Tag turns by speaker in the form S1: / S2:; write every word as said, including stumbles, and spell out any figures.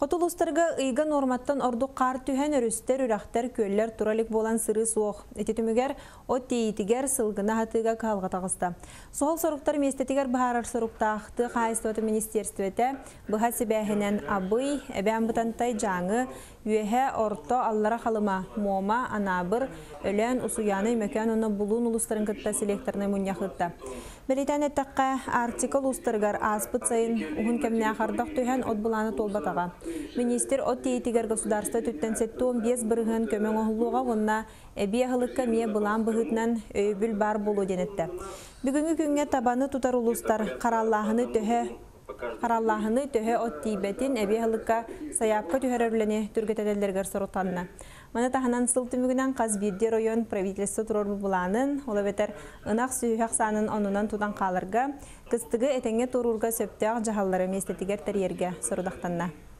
S1: Хотулустарга ыйга норматтан орду қар түһен өрүстер, үрәхтер, көллер туралик болан сыры суох. Этетүмүгер от тейтигер сылгына хатыга калга тагыста. Соол соруктар местетигер бахарар соруктаахты Хайстыты министерствете быха себәһенен абый эбән бутантай жаңы үеһе орто аллара халыма мома анабыр өлен усуяны мөкән оны булун улустарын кытта селекторны муньяхытта. Британия таққа артикл устаргар аспыт сайын ухун кемне ахардак түһен от буланы толбатага. Министр от тейтигер государство түттен сеттуон бес бырыгын көмөң оһулуга гонна эбие хылыкка мие булан быгытнан өйбүл бар болу денетте. Бүгүнгү күнгө табаны тутар улустар караллаһыны төһө Караллаһыны төһө от тибетин эбие хылыкка саяпка түһөрөрлөне түргөтөдөллөргөр сорутанна. Мана таханан сылтымыгынан каз бирде район правительство турор буланын, ола бетер ынак сүйәк санын онунан тудан калырга, кыстыгы этеңге турурга сөптәк жаһаллары местетигер терьерге сорудактанна.